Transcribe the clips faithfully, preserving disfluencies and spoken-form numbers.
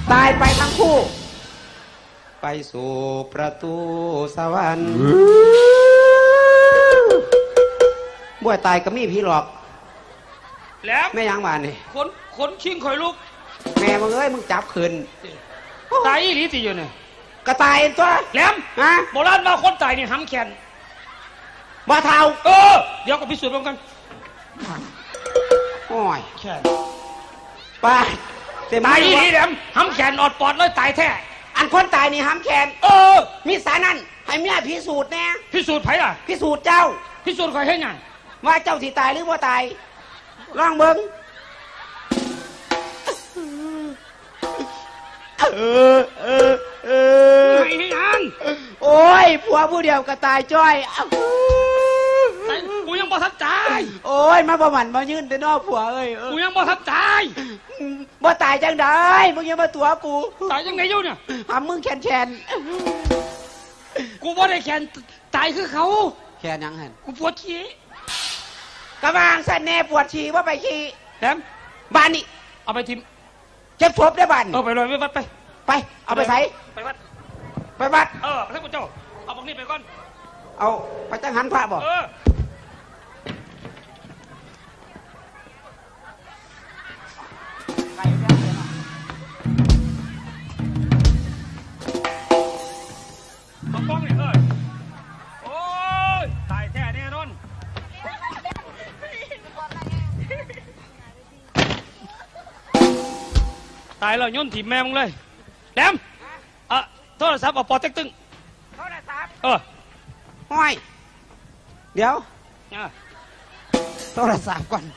ตายไปทั้งคู่ไปสู่ประตูสวรรค์บ่วยตายก็มีพี่หลอกแล้วแม่ยังมานี่คนคนชิงข่อยลูกแม่มึงเอ้ยมึงจับขืนตายอีหลีสิอยู่เนี่ยกระตายตัวแหลมฮะโบราณมาคนตายนี่ห้ำแขนบ่เท่าเออเดี๋ยวก็พิสูจน์พร้อมกันโอ้ยแขนไปตายอีหลีแหลมห้ำแขนอดปอดเลยตายแท้อันคนตายนี่ห้ำแขนเออมีสานั่นให้เมียพิสูจน์แน่พิสูจน์ไผล่ะพิสูจน์เจ้าพิสูจน์ข่อยให้ไงว่าเจ้าสิตายหรือว่าตายลองเบิ่งเออเออเออไม่ให้อันโอ้ยผัวผู้เดียวก็ตายจ้อยกูยังบ่ทันตายโอ้ยมาประมันมายืนแต่นอกผัวเอ้ยกูยังบ่ทันตายบ่ตายจังได้มึงยังมาตัวกูตายยังไงอยู่เนี่ยหามึงแขนแขนกูบ่ได้แขนตายคือเขาแขนยังหันกูปวดขี้กระบางสันแน่ปวดฉี่ว่าไปฉี่แหลมบ้านนี่เอาไปทิมเจ็บศพได้บ้านเอาไปเลยไปวัดไปไปเอาไปใส่ไปวัดไปวัดเออให้กูเจ้าเอาพวกนี้ไปก่อนเอาไปจังหันพระบอกเอากล้องนี่เออโอ้ยตายแท้แน่นอนตายแล้วย่นถีบแม่มึงเลยแหลมอ่ะโทรศัพท์เอาปอเต็กตึงโทรศัพท์เออห้อยเดี๋ยวโทรศัพท์ก่อน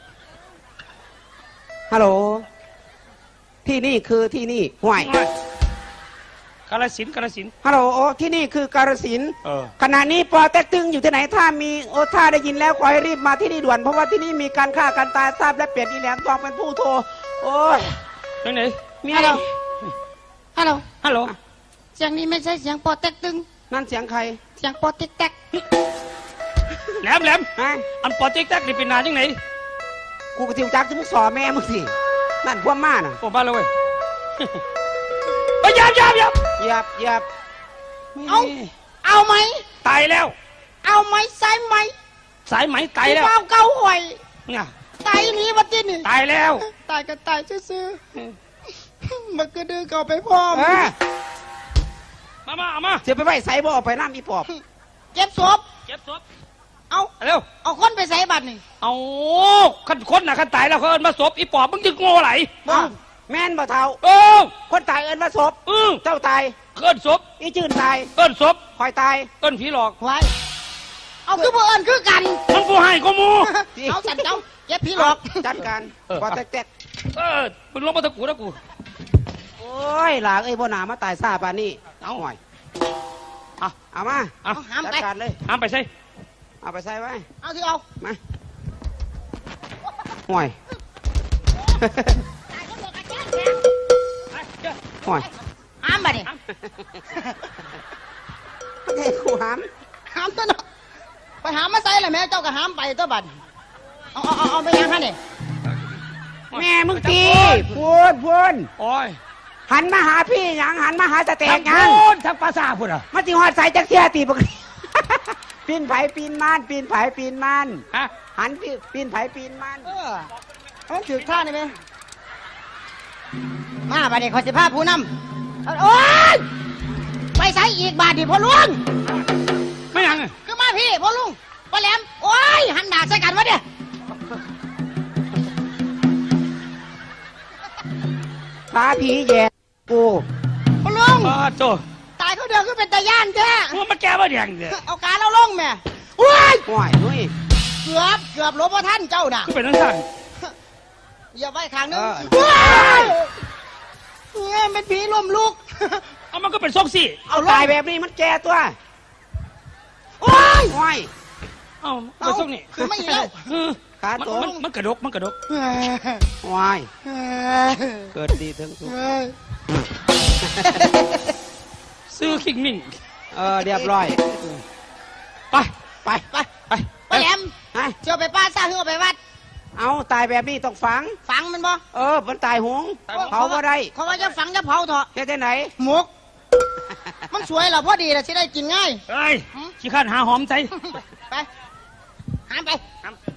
ฮัลโหลที่นี่คือที่นี่ห้วยกาฬสินธุ์กาฬสินธุ์ฮัลโหลโอ้ที่นี่คือกาฬสินธุ์ขณะนี้ปอเต็กตึงอยู่ที่ไหนถ้ามีโอ้ถ้าได้ยินแล้วขอให้รีบมาที่นี่ด่วนเพราะว่าที่นี่มีการฆ่ากันตายทราบและเปลี่ยนอีแหลมทองเป็นผู้โทรโอ้ยไหนไหนมีอะไรฮัลโหลฮัลโหลเสียงนี้ไม่ใช่เสียงปอเต็กตึงนั่นเสียงใครเสียงปอเต็กแตกแหลมแหลมอันปอเต็กแตกนี่เป็นนานยังไงกูก็ทิวจักที่มึงสอแม่มึงสินั่นพวกม่าน่ะโอ้บ้าเลยเว้ยไปยับยับยับยับยับเอาเอาไหมตายแล้วเอาไหมสายไหมสายไหมตายแล้วเก้าเก้าหอยเนี่ยตายนี้วันที่นี่ตายแล้วตายก็ตายซื่อๆมันก็ดื้อเก่าไปพร้อมมามาเอามาเสียไปไว้ใส่บ่อไปน้ำอีปอบเก็บศพเก็บศพเอาเร็วเอาคนไปใส่บัตรนี่เอาขันคนน่ะขันตายแล้วเขาเอิ้นมาศพอีปอบมึงจึงโง่ไหลแม่นบ่เท่าโอ้คนตายเอิ้นมาศพเจ้าตายเอิ้นศพอีจื่นตายเอิ้นศพคอยตายเอิ้นผีหลอกไว้เอาคือบ่เอิ้นคือกันมันผู้ให้ก็มูเอาสันเจ้าเก็บผีหลอกจัดการปอเต็กแตกเออมึงลงมาตะกูนะกูโอ้ยหลากเอ้ยบ่หนามาตายซาปานนี้เอาหน่อยเอาเอามาเอาห้ามไปจัดการเลยห้ามไปใส่เอาไปใส่ไว้เอาที่เอามาห่วยห่วยห้ามไปดิเฮ้ยกูห้ามห้ามตัวเนาะไปหามมาใส่เลยแม่เจ้าก็ห้ามไปตัวบัดเอาเอาเอาเอาไปยังฮะเนี่ยแม่มึงตีพูนพูนโอ้ยหันมาหาพี่ยังหันมาหาสเต็กยังพูนทั้งภาษาพูดอ่ะมาตีหอดใส่จักเทียตีปกติปีนไผ่ปีนมันปีนไผ่ปีนมันหันปีนไผ่ปีนมันเออเขาถือท่านี่ไหมมาบัดนี้ขอสิบห้าผู้นำโอ้ยไปใส่อีกบาทดิพ่อลุงไม่ยังคือมาพี่พ่อลุงพ่อแหลมโอ้ยหันดาบใส่กันวะเนี่ยพาผีแย่กูพ่อลุงโจตายเขาเดียวคือเป็นตาย่านแท้ว่ามาแก้มาเดียงเดียเอาการเราลงแม่ว้ายว้ายด้วยเกือบเกือบหลบพ่อท่านเจ้าน่ะคือเป็นนั่นสั่นอย่าไว้ทางนึงว้ายเงี้ยเป็นผีลมลุกเอามันก็เป็นซกสิเอาตายแบบนี้มันแก่ตัวว้ายว้ายเอาเป็นซกนี่คือไม่เล้วขาโตมันกระดกมันกระดกว้ายเกิดดีทั้งสุดซื้อขิงมิ่งเออเรียบร้อยไปไปไปไปไปแหลมเจ้าไปป้าซ่าเฮือไปวัดเอาตายแบบนี้ต้องฝังฝังมันบ่เออมันตายหงเผาบ่ได้เขาว่าจะฝังจะเผาเถอะเฮ็ดได้ไหนหมก มันสวยเหรอพอดีแหละสิได้กินง่ายเฮ้ยขี้ข้านหาหอมใจไปหามไปน้ำ